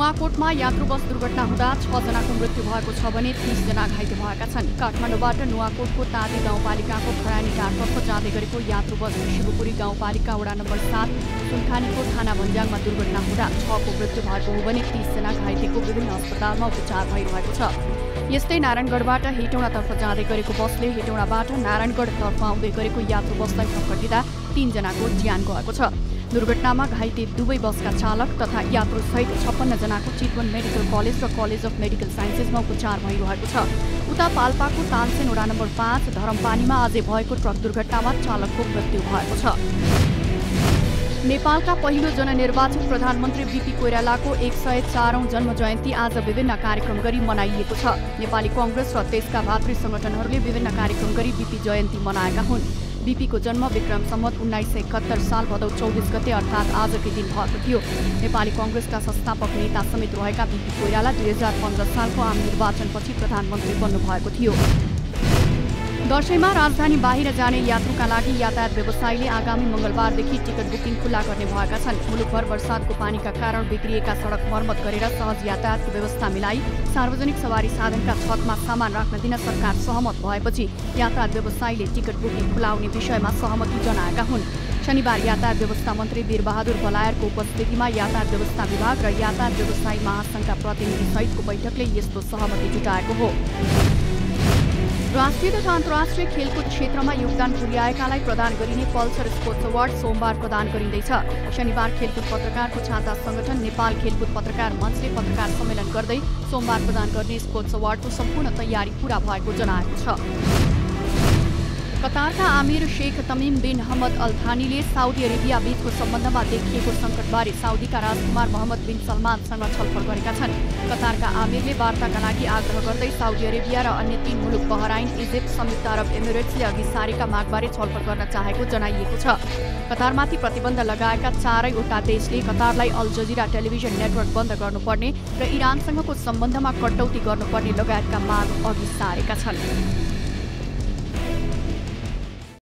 नुवाकोटमा यात्रु बस दुर्घटना हुँदा 6 जनाको मृत्यु भएको छ भने 30 जना घाइते भएका छन्। काठमाडौँबाट नुवाकोटको तादी गाउँपालिकाको खरानी घाटतर्फ जाँदै गरेको यात्रु बस शिवपुरी गाउँपालिका वडा नम्बर 7 सुनखानीको थाना भन्ज्याङमा दुर्घटना हुँदा 6 को मृत्यु भएको हो भने 30 जना घाइतेको विभिन्न अस्पतालमा उपचार भइरहेको छ। यस्तै नारायणगढबाट हेटौँडातर्फ जाँदै गरेको बसले हेटौँडाबाट नारायणगढतर्फ आउँदै गरेको यात्रु बसलाई टक्कर दिँदा 3 जनाको ज्यान गएको छ। दुर्घटनामा घाइते दुवै बसका चालक तथा यात्रुसहित 56 जनाको चितवन मेडिकल कलेज र कलेज अफ मेडिकल साइन्सेसमा उपचार भइरहेको छ। उता पाल्पाको तानसेन वडा नम्बर 5 धरमपानीमा आजै भएको ट्रक दुर्घटनामा चालकको मृत्यु भएको छ। नेपालका पहिलो जननिर्वाचित प्रधानमन्त्री बीपी कोइरालाको 104औं जन्म जयन्ती आज विभिन्न कार्यक्रम गरी मनाइएको छ। नेपाली कांग्रेस र त्यसका भातृ संगठनहरूले विभिन्न कार्यक्रम गरी बीपी जयन्ती मनाएका हुन्। बीपीको जन्म विक्रम सम्वत 1971 साल भदौ 24 गते अर्थात् आजकै दिन भएको थियो। नेपाली कांग्रेसका संस्थापक नेता समेत रहेका बीपी कोइराला 2015 सालको आम निर्वाचनपछि प्रधानमन्त्री बन्नुभएको थियो। दशैंमा राजधानी बाहिर जाने यात्रुका लागि यातायात व्यवसायीले आगामी मंगलबारदेखि टिकट बुकिङ खुल्ला गर्ने भएका छन्। मुलुकभर वर्षातको पानीका कारण बिग्रिएका सडक मर्मत गरेर सहज यातायातको व्यवस्था मिलाई सार्वजनिक सवारी साधनका छतमा सामान राख्न दिन सरकार सहमत भएपछि यातायात व्यवसायीले टिकट बुकिङ खुलाउने विषयमा सहमति जनाएका हुन्। शनिबार यातायात व्यवस्था मन्त्री वीरबहादुर बलायरको उपस्थितिमा यातायात व्यवस्था विभाग र यातायात व्यवसायी महासंघका प्रतिनिधि सहितको बैठकले यस्तो सहमति जुटाएको हो। राष्ट्रिय तथा अन्तर्राष्ट्रिय खेलकुद क्षेत्रमा योगदान पुर्याएकालाई प्रदान गरिने पल्सर स्पोर्ट्स अवार्ड सोमबार प्रदान गरिँदैछ। शनिबार खेलकुद पत्रकारको छाता संगठन नेपाल खेलकुद पत्रकार मञ्चले पत्रकार सम्मेलन गर्दै सोमबार प्रदान गर्ने स्पोर्ट्स अवार्डको सम्पूर्ण तयारी पूरा भएको जनाएको छ। कतारका आमिर Sheikh Tamim bin Hamad Al थानीले साउदी अरेबिया बीचको सम्बन्धमा देखिएको संकटबारे साउदीका राजकुमार मोहम्मद बिन सलमानसँग छलफल गरेका छन्। कतारका आमिरले वार्ताका लागि आग्रह गर्दै साउदी अरेबिया र अन्य 3 मुलुक बहराइन, इजिप्ट, संयुक्त अरब एमिरेट्सले अघि सारेका मागबारे छलफल गर्न चाहेको जनाइएको छ। कतारमाथि प्रतिबन्ध लगाएका 4वटा देशले कतारलाई अल जजिरा टेलिभिजन नेटवर्क बन्द गर्नुपर्ने र इरानसँगको सम्बन्धमा कटौती गर्नुपर्ने लगायतका माग अघि सारेका छन्।